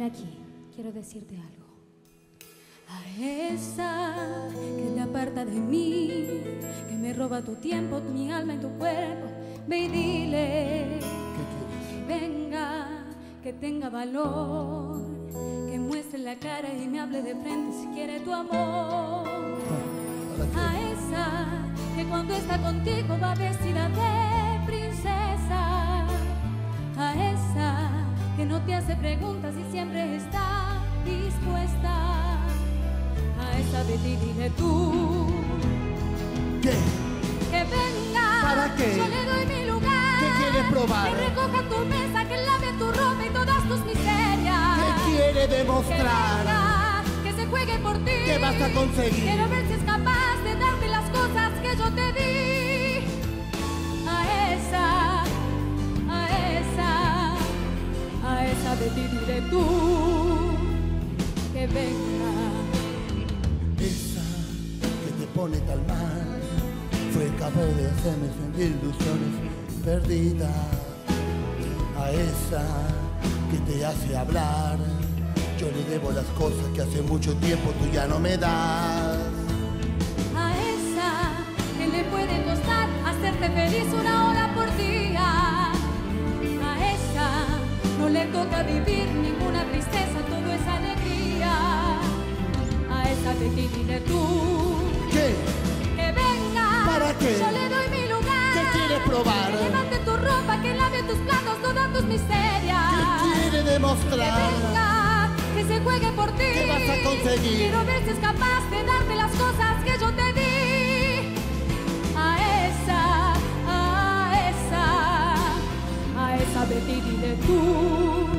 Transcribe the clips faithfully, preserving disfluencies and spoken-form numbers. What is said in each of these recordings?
aquí quiero decirte algo. A esa que te aparta de mí, que me roba tu tiempo, mi alma y tu cuerpo, ve y dile que venga, que tenga valor, que muestre la cara y me hable de frente si quiere tu amor. A esa que cuando está contigo va vestida de princesa, a esa que no te hace preguntas y siempre está dispuesta, a esa de ti dile tú ¿qué? Que venga, ¿para qué? Yo le doy mi lugar. ¿Qué quieres probar? Que recoja tu mesa, que lave tu ropa y todas tus miserias. ¿Qué quiere demostrar? Que venga, que se juegue por ti. ¿Qué vas a conseguir? Quiero ver si es capaz de darte las cosas que yo te di. A esa, a esa, a esa de ti dile tú que venga. Esa que te pone tan mal fue capaz de hacerme sentir ilusiones perdidas. A esa que te hace hablar, yo le debo las cosas que hace mucho tiempo tú ya no me das. A esa que le puede costar hacerte feliz una hora por día. A esa no le toca vivir ninguna tristeza, todo es alegría. A esa de ti dile tú ¿Qué? que venga. ¿Para qué? Yo le doy mi lugar. ¿Qué quieres probar? Que levante tu ropa, que lave tus platos, todas tus miserias. ¿Qué quiere Que demostrar? venga, que se juegue por ti. ¿Qué vas a conseguir? Quiero ver si es capaz de darte las cosas que yo te di. A esa, a esa, a esa de ti dile tú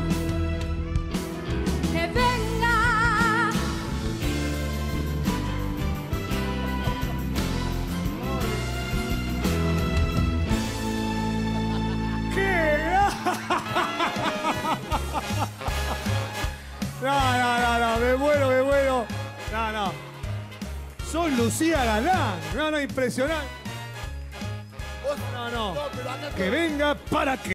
que venga. ¿Qué? No, no, no, no, me muero, me muero. No, no. Son Lucía Galán. No, no, impresionante. No, no. Que venga para que...